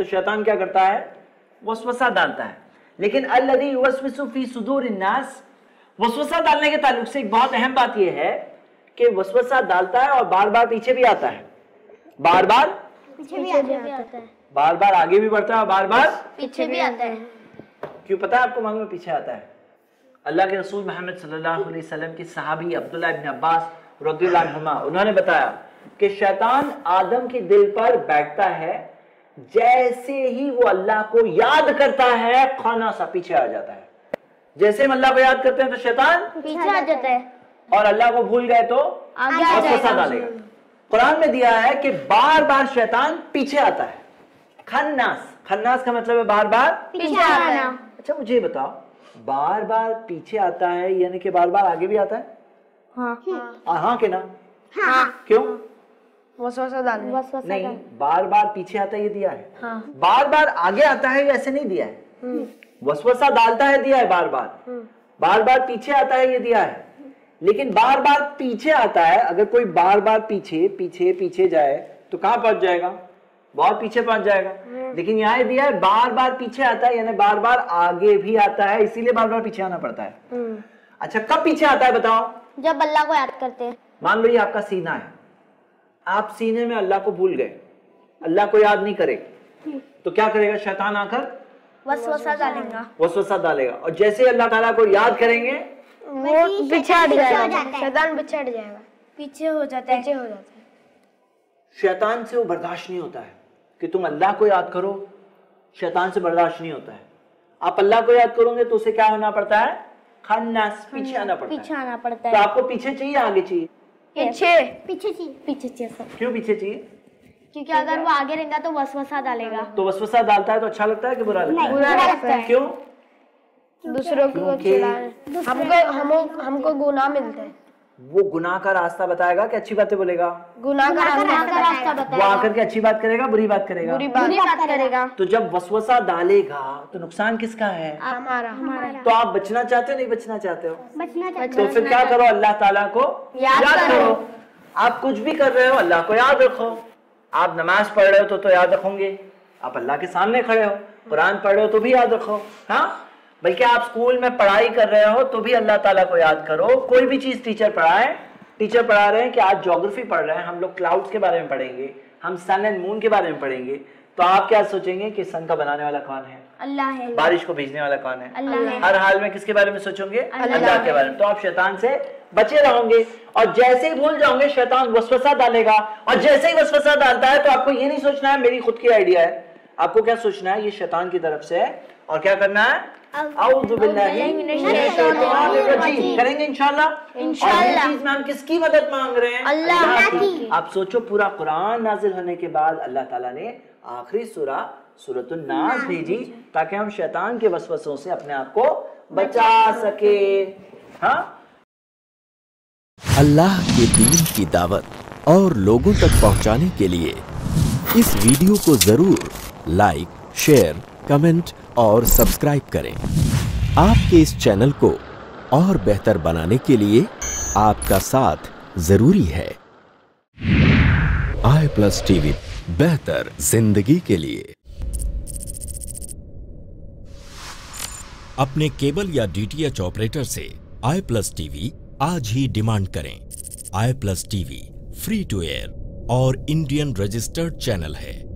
तो शैतान क्या करता है? वसवसा डालता है। लेकिन अल्लज़ी युवस्विसु फी सुदूरिन नास, वसवसा डालने के ताल्लुक से एक बहुत अहम बात यह है कि वसवसा डालता है और बार बार पीछे भी आता है, बार बार पीछे भी आता है, बार बार आगे भी बढ़ता है और बार बार पीछे भी आता है। क्यों पता है आपको? मालूम है पीछे आता है? अल्लाह के रसूल मोहम्मद सल्लल्लाहु अलैहि वसल्लम की सहाबी अब्दुल्लाह इब्न अब्बास रज़ियल्लाहु अन्हुमा, उन्होंने बताया कि शैतान आदम के दिल पर बैठता है, जैसे ही वो अल्लाह को याद करता है खाना सा पीछे आ जाता है। जैसे हम अल्लाह को याद करते हैं तो शैतान पीछे आ जाता है, और अल्लाह को भूल गए तो आगे आ वसवसा डालेगा। कुरान में दिया है कि बार बार शैतान पीछे आता है। खन्नास, खन्नास का मतलब है बार बार पीछे आना। अच्छा मुझे बताओ, बार बार पीछे आता है यानी कि बार बार आगे भी आता है? हाँ के ना? हाँ। क्यों? वसवसा डालने। नहीं, बार बार पीछे आता है ये दिया है। बार बार आगे आता है ये ऐसे नहीं दिया है। वसवसा डालता है दिया है बार बार, बार बार पीछे आता है ये दिया है। लेकिन बार बार पीछे आता है, अगर कोई बार बार पीछे पीछे पीछे जाए तो कहां पहुंच जाएगा? बहुत पीछे पहुंच जाएगा। लेकिन यहाँ दिया है बार बार पीछे आता है यानी बार बार आगे भी आता है, इसीलिए बार बार पीछे आना पड़ता है। अच्छा कब पीछे आता है बताओ? जब अल्लाह को याद करते हैं। मान लो ये आपका सीना है, आप सीने में अल्लाह को भूल गए, अल्लाह को याद नहीं करे, तो क्या करेगा? शैतान आकर वसवसा डालेगा, वसवसा डालेगा, और जैसे अल्लाह ताला को याद करेंगे वो पीछे हट जाएगा, शैतान पीछे हट जाएगा, पीछे हो जाता है। शैतान से वो बर्दाश्त नहीं होता है कि तुम अल्लाह को याद करो, शैतान से बर्दाश्त नहीं होता है। आप अल्लाह को याद करोगे तो उसे क्या होना पड़ता है? खन्नास, पीछे आना पड़ता है। पीछे आना पड़ता तो है। आपको पीछे चाहिए आगे चाहिए? पीछे चाहिए सब। क्यों पीछे चाहिए? क्योंकि अगर वो आगे रहेगा तो वसवसा डालेगा। तो वसवसा डालता है तो अच्छा लगता है कि बुरा लगता है? बुरा लगता है। क्यों? दूसरों को चिल्लाने, हमको गुनाह मिलता है। वो गुनाह का रास्ता बताएगा कि अच्छी बातें बोलेगा? गुनाह का रास्ता वो आकर के अच्छी बात करेगा बुरी बात करेगा? बुरी बात करेगा। तो जब वसवसा डालेगा तो नुकसान किसका है? हमारा। तो आप बचना चाहते हो नहीं बचना चाहते हो? बचना तो फिर क्या करो? अल्लाह ताला को याद करो। आप कुछ भी कर रहे हो अल्लाह को याद रखो। आप नमाज पढ़ रहे हो तो याद रखोगे, आप अल्लाह के सामने खड़े हो, कुरान पढ़ रहे हो तो भी याद रखो। हाँ, बल्कि आप स्कूल में पढ़ाई कर रहे हो तो भी अल्लाह ताला को याद करो। कोई भी चीज टीचर पढ़ाए, टीचर पढ़ा रहे हैं कि आज ज्योग्राफी पढ़ रहे हैं, हम लोग क्लाउड्स के बारे में पढ़ेंगे, हम सन एंड मून के बारे में पढ़ेंगे, तो आप क्या सोचेंगे कि सन का बनाने वाला कौन है? अल्लाह है। बारिश को भेजने वाला कौन है? अल्लाह है। हर हाल में किसके बारे में सोचोगे? अल्लाह के बारे में। तो आप शैतान से बचे रहोगे, और जैसे ही भूल जाओगे शैतान वसवसा डालेगा, और जैसे ही वसवसा डालता है तो आपको ये नहीं सोचना है मेरी खुद की आइडिया है, आपको क्या सोचना है? ये शैतान की तरफ से है। और क्या करना है? औज़ु बिल्लाहि मिनश शैतानिर रजीम करेंगे इंशाल्लाह। और इस चीज में हम किसकी मदद मांग रहे हैं? अल्लाह की। आप सोचो, पूरा कुरान नाजिल होने के बाद अल्लाह ताला ने आखिरी सूरतुन नास भेजी ताकि हम शैतान के वसवसों से अपने आप को बचा सके। हाँ, अल्लाह के दीन की दावत और लोगों तक पहुंचाने के लिए इस वीडियो को जरूर लाइक, शेयर, कमेंट और सब्सक्राइब करें। आपके इस चैनल को और बेहतर बनाने के लिए आपका साथ जरूरी है। i+ TV, बेहतर जिंदगी के लिए। अपने केबल या DTH ऑपरेटर से i+ TV आज ही डिमांड करें। i+ TV free to air और इंडियन रजिस्टर्ड चैनल है।